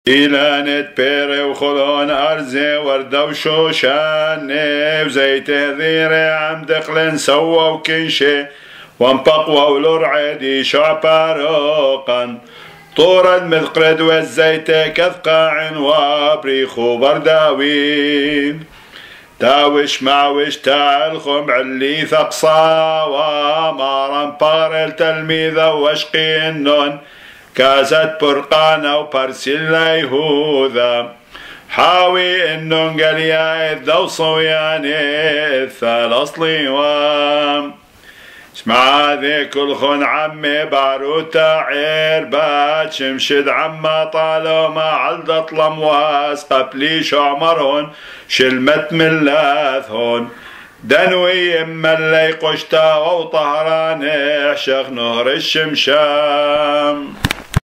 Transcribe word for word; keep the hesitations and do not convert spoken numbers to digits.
إيلانت بيري وخلون أرزي وردة وشوشان وزيت ذيري عم دقلن سوا وكنشي وانبقوا ولرعدي شعباروقا طورا مثقرد والزيت كذقاع وابريخو برداوين تاوش معوش تعال خمع اللي ثقصا ومارا بارل تلميذة واشقي النون كازت برقانا وبرسل يهوذا حاوي النون قليا الذو صوياني الثالث وام اسمع ذيك الخن عمي باروتا عربات شمشد عما طالو ما علدت لمواس قبلي شعمرهن شلمت ملاثهن دنوي اما اللي قشتا وطهران احشق نهر الشمشام.